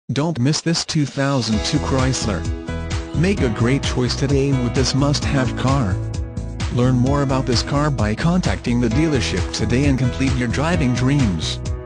Don't miss this 2002 Chrysler. Make a great choice today with this must-have car. Learn more about this car by contacting the dealership today and complete your driving dreams.